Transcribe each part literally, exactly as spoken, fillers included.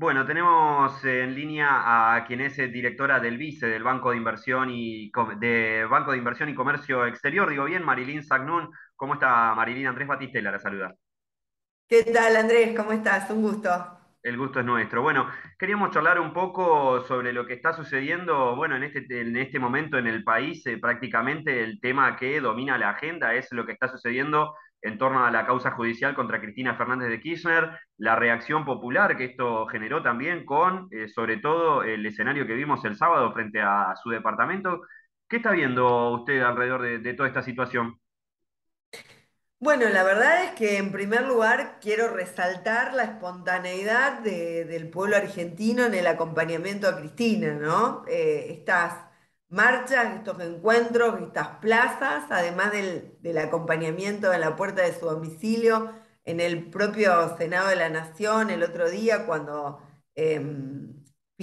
Bueno, tenemos en línea a quien es eh, directora del BICE, del Banco de Inversión y Com- de Banco de Inversión y Comercio Exterior, digo bien, Marilyn Sagnún. ¿Cómo está Marilyn? Andrés Batistela la saluda. ¿Qué tal, Andrés? ¿Cómo estás? Un gusto. El gusto es nuestro. Bueno, queríamos charlar un poco sobre lo que está sucediendo, bueno, en este, en este momento en el país. Eh, prácticamente el tema que domina la agenda es lo que está sucediendo en torno a la causa judicial contra Cristina Fernández de Kirchner, la reacción popular que esto generó también con, eh, sobre todo, el escenario que vimos el sábado frente a su departamento. ¿Qué está viendo usted alrededor de, de toda esta situación? Bueno, la verdad es que en primer lugar quiero resaltar la espontaneidad de- del pueblo argentino en el acompañamiento a Cristina, ¿no? Eh, estas marchas, estos encuentros, estas plazas, además del, del acompañamiento en la puerta de su domicilio, en el propio Senado de la Nación el otro día, cuando em,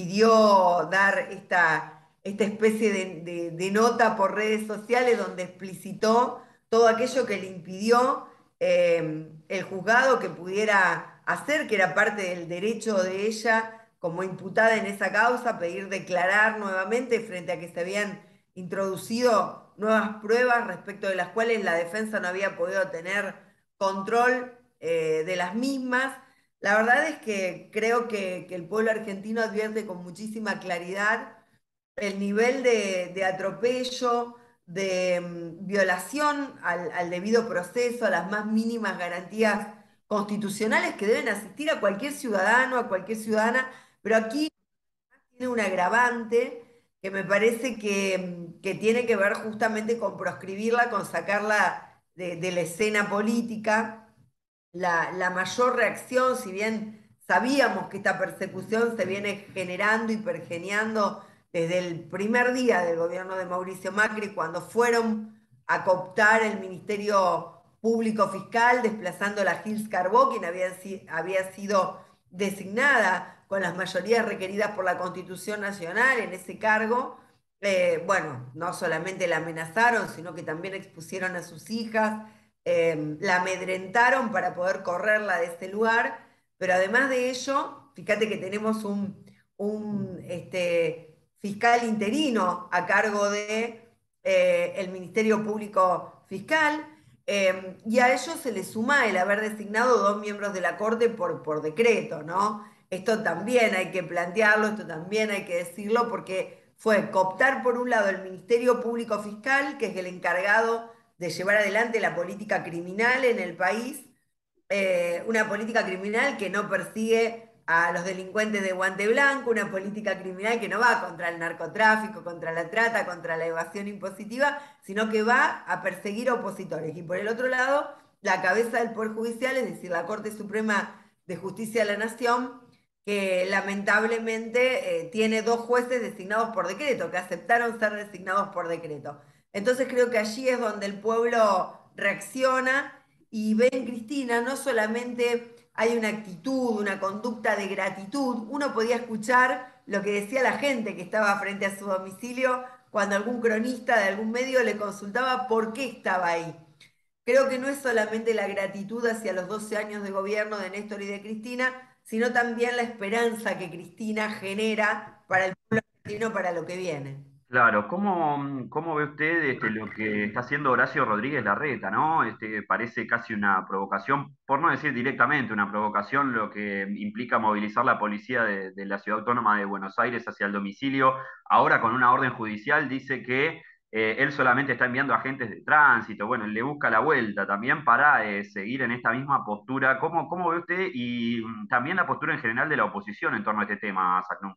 pidió dar esta, esta especie de de- de nota por redes sociales donde explicitó todo aquello que le impidió eh, el juzgado que pudiera hacer, que era parte del derecho de ella como imputada en esa causa, pedir declarar nuevamente frente a que se habían introducido nuevas pruebas respecto de las cuales la defensa no había podido tener control eh, de las mismas. La verdad es que creo que, que el pueblo argentino advierte con muchísima claridad el nivel de, de atropello, de mm, violación al, al debido proceso, a las más mínimas garantías constitucionales que deben asistir a cualquier ciudadano, a cualquier ciudadana, pero aquí tiene un agravante que me parece que, mm, que tiene que ver justamente con proscribirla, con sacarla de, de la escena política. La, la mayor reacción, si bien sabíamos que esta persecución se viene generando y pergeneando desde el primer día del gobierno de Mauricio Macri, cuando fueron a cooptar el Ministerio Público Fiscal, desplazando a la Gils Carbó, quien había, si- había sido designada con las mayorías requeridas por la Constitución Nacional en ese cargo. Eh, bueno, no solamente la amenazaron, sino que también expusieron a sus hijas, eh, la amedrentaron para poder correrla de este lugar, pero además de ello, fíjate que tenemos un, un este, fiscal interino a cargo de eh, el Ministerio Público Fiscal, eh, y a ello se le suma el haber designado dos miembros de la Corte por, por decreto, ¿no? Esto también hay que plantearlo, esto también hay que decirlo, porque fue cooptar por un lado el Ministerio Público Fiscal, que es el encargado de llevar adelante la política criminal en el país, eh, una política criminal que no persigue a los delincuentes de guante blanco, una política criminal que no va contra el narcotráfico, contra la trata, contra la evasión impositiva, sino que va a perseguir opositores. Y por el otro lado, la cabeza del Poder Judicial, es decir, la Corte Suprema de Justicia de la Nación, que lamentablemente eh, tiene dos jueces designados por decreto, que aceptaron ser designados por decreto. Entonces creo que allí es donde el pueblo reacciona y ve en Cristina no solamente hay una actitud, una conducta de gratitud, uno podía escuchar lo que decía la gente que estaba frente a su domicilio cuando algún cronista de algún medio le consultaba por qué estaba ahí. Creo que no es solamente la gratitud hacia los doce años de gobierno de Néstor y de Cristina, sino también la esperanza que Cristina genera para el pueblo argentino para lo que viene. Claro, ¿cómo, cómo ve usted este, lo que está haciendo Horacio Rodríguez Larreta, ¿no? Este, parece casi una provocación, por no decir directamente una provocación, lo que implica movilizar la policía de, de la Ciudad Autónoma de Buenos Aires hacia el domicilio. Ahora con una orden judicial dice que eh, él solamente está enviando agentes de tránsito. Bueno, le busca la vuelta también para eh, seguir en esta misma postura. ¿Cómo, cómo ve usted y mm, también la postura en general de la oposición en torno a este tema, Sacnum?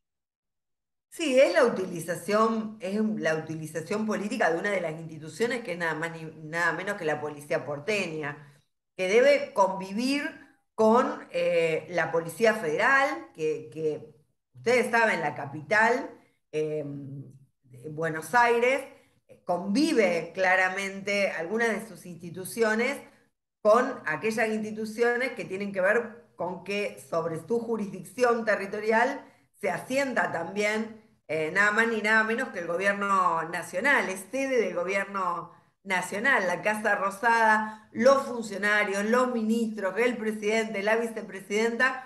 Sí, es la utilización, es la utilización política de una de las instituciones que es nada más ni nada menos que la policía porteña, que debe convivir con eh, la Policía Federal, que, que ustedes saben, la capital, eh, de Buenos Aires, eh, convive claramente algunas de sus instituciones con aquellas instituciones que tienen que ver con que sobre su jurisdicción territorial se asienta también eh, nada más ni nada menos que el gobierno nacional, es sede del gobierno nacional, la Casa Rosada, los funcionarios, los ministros, el presidente, la vicepresidenta.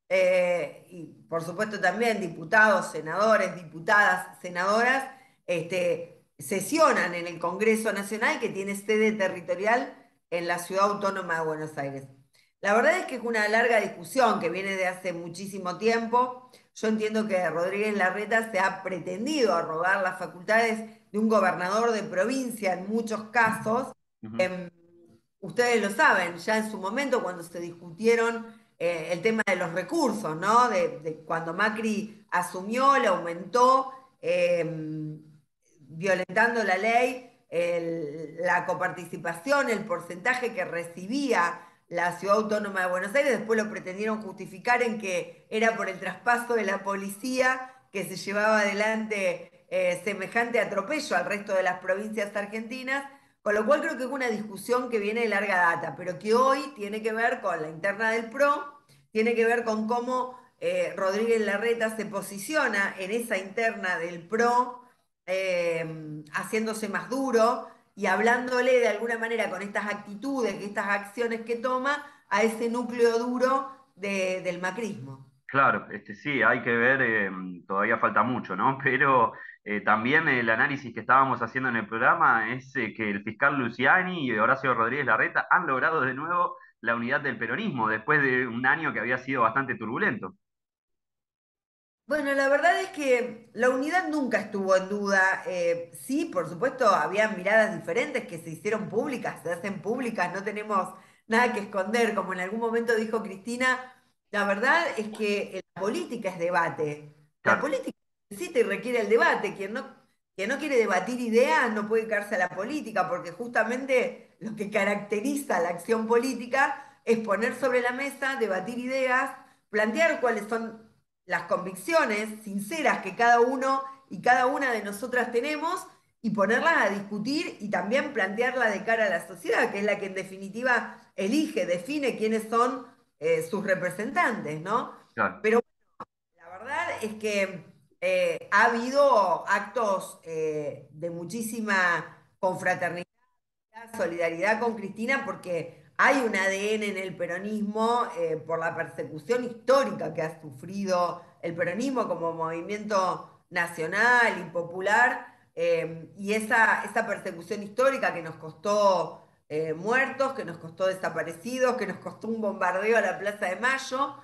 eh, y por supuesto también diputados, senadores, diputadas, senadoras, este, sesionan en el Congreso Nacional que tiene sede territorial en la Ciudad Autónoma de Buenos Aires. La verdad es que es una larga discusión que viene de hace muchísimo tiempo. Yo entiendo que Rodríguez Larreta se ha pretendido arrogar las facultades de un gobernador de provincia en muchos casos. Ujú. Em, Ustedes lo saben, ya en su momento cuando se discutieron eh, el tema de los recursos, ¿no? De, de cuando Macri asumió, le aumentó, eh, violentando la ley, el- la coparticipación, el porcentaje que recibía la Ciudad Autónoma de Buenos Aires, después lo pretendieron justificar en que era por el traspaso de la policía que se llevaba adelante eh, semejante atropello al resto de las provincias argentinas, con lo cual creo que es una discusión que viene de larga data, pero que hoy tiene que ver con la interna del PRO, tiene que ver con cómo eh, Rodríguez Larreta se posiciona en esa interna del PRO, eh, haciéndose más duro y hablándole de alguna manera con estas actitudes, estas acciones que toma a ese núcleo duro de- del macrismo. Claro, este, sí, hay que ver, eh, todavía falta mucho, ¿no? Pero eh, también el análisis que estábamos haciendo en el programa es eh, que el fiscal Luciani y Horacio Rodríguez Larreta han logrado de nuevo la unidad del peronismo después de un año que había sido bastante turbulento. Bueno, la verdad es que la unidad nunca estuvo en duda. Eh, sí, por supuesto, había miradas diferentes que se hicieron públicas, se hacen públicas, no tenemos nada que esconder. Como en algún momento dijo Cristina, la verdad es que la política es debate. La Claro, política necesita y requiere el debate. Quien no, quien no quiere debatir ideas no puede dedicarse a la política, porque justamente lo que caracteriza la acción política es poner sobre la mesa, debatir ideas, plantear cuáles son las convicciones sinceras que cada uno y cada una de nosotras tenemos y ponerlas a discutir y también plantearla de cara a la sociedad, que es la que en definitiva elige, define quiénes son eh, sus representantes, ¿no? claro. Pero la verdad es que eh, ha habido actos eh, de muchísima confraternidad, solidaridad con Cristina porque hay un A D N en el peronismo eh, por la persecución histórica que ha sufrido el peronismo como movimiento nacional y popular, eh, y esa, esa persecución histórica que nos costó eh, muertos, que nos costó desaparecidos, que nos costó un bombardeo a la Plaza de Mayo,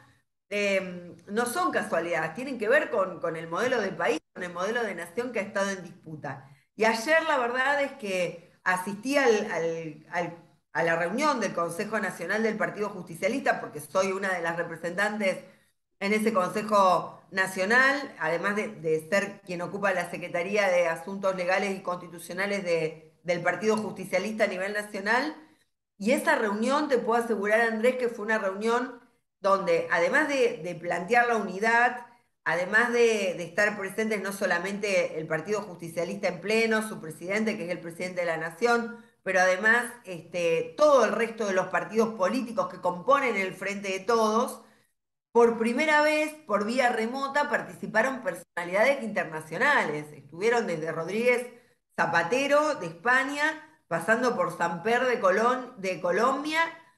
eh, no son casualidades, tienen que ver con, con el modelo de país, con el modelo de nación que ha estado en disputa. Y ayer la verdad es que asistí al, al- al- a la reunión del Consejo Nacional del Partido Justicialista porque soy una de las representantes en ese Consejo Nacional, además de, de ser quien ocupa la Secretaría de Asuntos Legales y Constitucionales de- del Partido Justicialista a nivel nacional. Y esa reunión, te puedo asegurar, Andrés, que fue una reunión donde, además de, de plantear la unidad, además de, de estar presentes no solamente el Partido Justicialista en pleno, su presidente, que es el presidente de la Nación, pero además este, todo el resto de los partidos políticos que componen el Frente de Todos, por primera vez, por vía remota, participaron personalidades internacionales. Estuvieron desde Rodríguez Zapatero de España, pasando por Samper de, Colón, de Colombia,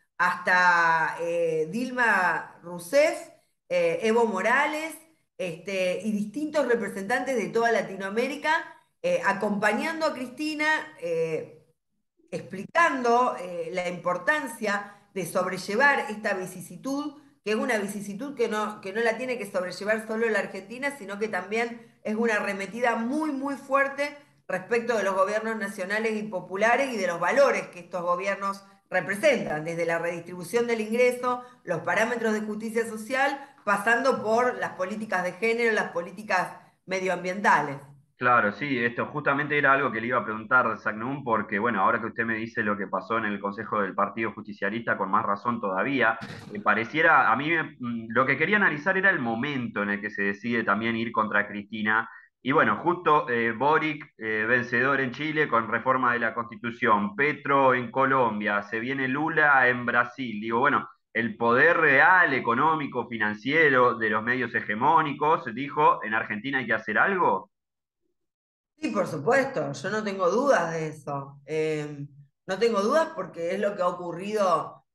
hasta eh, Dilma Rousseff, eh, Evo Morales, este, y distintos representantes de toda Latinoamérica, eh, acompañando a Cristina, eh, explicando eh, la importancia de sobrellevar esta vicisitud, que es una vicisitud que no, que no la tiene que sobrellevar solo la Argentina, sino que también es una arremetida muy, muy fuerte respecto de los gobiernos nacionales y populares y de los valores que estos gobiernos representan, desde la redistribución del ingreso, los parámetros de justicia social, pasando por las políticas de género, las políticas medioambientales. Claro, sí, esto justamente era algo que le iba a preguntar Sagnum, porque bueno, ahora que usted me dice lo que pasó en el Consejo del Partido Justicialista, con más razón todavía, eh, pareciera, a mí me- mm, lo que quería analizar era el momento en el que se decide también ir contra Cristina. Y bueno, justo eh, Boric, eh, vencedor en Chile con reforma de la Constitución, Petro en Colombia, se viene Lula en Brasil. Digo, bueno, el poder real, económico, financiero de los medios hegemónicos dijo, en Argentina hay que hacer algo. Sí, por supuesto, yo no tengo dudas de eso. Eh, no tengo dudas porque es lo que ha ocurrido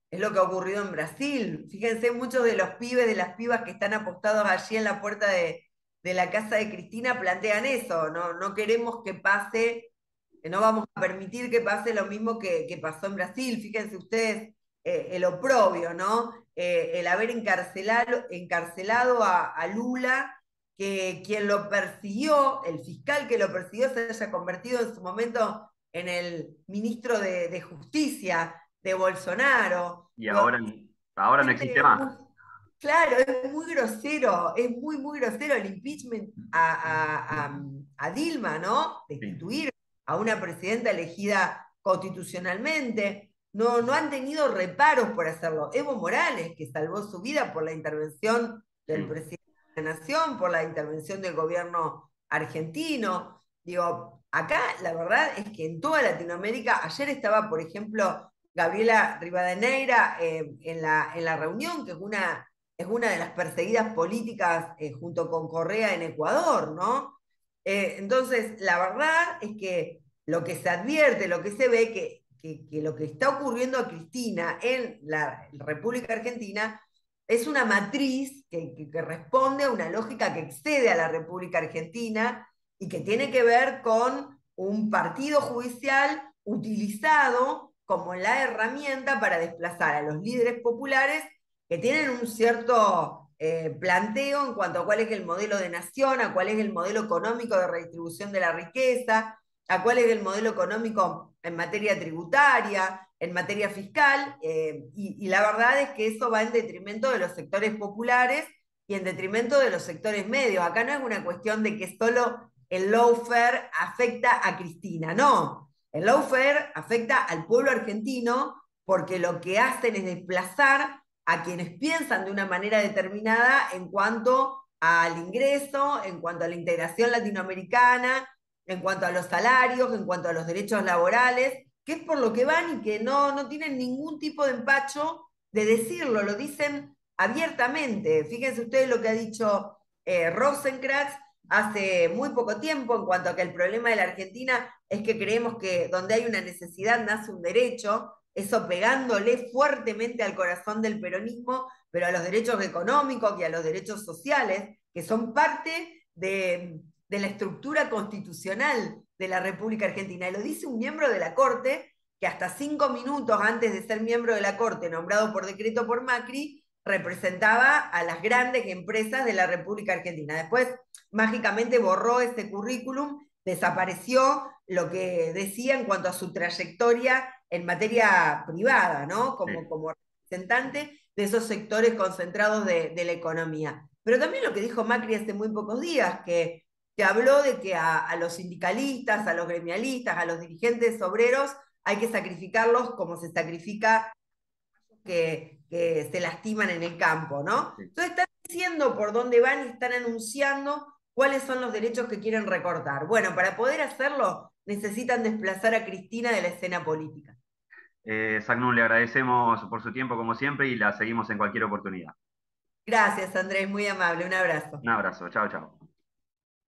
Es lo que ha ocurrido en Brasil. Fíjense, muchos de los pibes, de las pibas que están apostados allí en la puerta de, de la casa de Cristina plantean eso. No, no queremos que pase, que no vamos a permitir que pase lo mismo que, que pasó en Brasil. Fíjense ustedes eh, el oprobio, ¿no? Eh, el haber encarcelado, encarcelado a, a Lula, que quien lo persiguió, el fiscal que lo persiguió, se haya convertido en su momento en el ministro de, de Justicia de Bolsonaro. Y Digo, ahora, ahora no existe realmente es muy, más. claro, es muy grosero, es muy, muy grosero el impeachment a, a, a, a Dilma, ¿no? Sí, Destituir a una presidenta elegida constitucionalmente. No, no han tenido reparos por hacerlo. Evo Morales, que salvó su vida por la intervención del sí. presidente de la Nación, por la intervención del gobierno argentino. Digo, acá la verdad es que en toda Latinoamérica, ayer estaba, por ejemplo, Gabriela Rivadeneira eh, en, la, en la reunión, que es una, es una de las perseguidas políticas eh, junto con Correa en Ecuador, ¿no? Eh, entonces, la verdad es que lo que se advierte, lo que se ve, que, que, que lo que está ocurriendo a Cristina en la República Argentina es una matriz que, que, que responde a una lógica que excede a la República Argentina y que tiene que ver con un partido judicial utilizado como la herramienta para desplazar a los líderes populares que tienen un cierto eh, planteo en cuanto a cuál es el modelo de nación, a cuál es el modelo económico de redistribución de la riqueza, a cuál es el modelo económico en materia tributaria, en materia fiscal, eh, y, y la verdad es que eso va en detrimento de los sectores populares y en detrimento de los sectores medios. Acá no es una cuestión de que solo el lawfare afecta a Cristina, no. El lawfare afecta al pueblo argentino porque lo que hacen es desplazar a quienes piensan de una manera determinada en cuanto al ingreso, en cuanto a la integración latinoamericana, en cuanto a los salarios, en cuanto a los derechos laborales, que es por lo que van y que no, no tienen ningún tipo de empacho de decirlo, lo dicen abiertamente. Fíjense ustedes lo que ha dicho eh, Rosenkrantz hace muy poco tiempo en cuanto a que el problema de la Argentina es que creemos que donde hay una necesidad nace un derecho, eso pegándole fuertemente al corazón del peronismo, pero a los derechos económicos y a los derechos sociales, que son parte de, de la estructura constitucional de la República Argentina. Y lo dice un miembro de la Corte que hasta cinco minutos antes de ser miembro de la Corte, nombrado por decreto por Macri, representaba a las grandes empresas de la República Argentina. Después, mágicamente borró ese currículum, desapareció lo que decía en cuanto a su trayectoria en materia privada, ¿no? Como, Sí. como representante de esos sectores concentrados de, de la economía. Pero también lo que dijo Macri hace muy pocos días, que, que habló de que a, a los sindicalistas, a los gremialistas, a los dirigentes obreros, hay que sacrificarlos como se sacrifica que, que se lastiman en el campo, ¿no? Sí. Entonces están diciendo por dónde van y están anunciando cuáles son los derechos que quieren recortar. Bueno, para poder hacerlo necesitan desplazar a Cristina de la escena política. Eh, Sagnun, le agradecemos por su tiempo como siempre y la seguimos en cualquier oportunidad. Gracias, Andrés, muy amable, un abrazo. Un abrazo, chao, chao.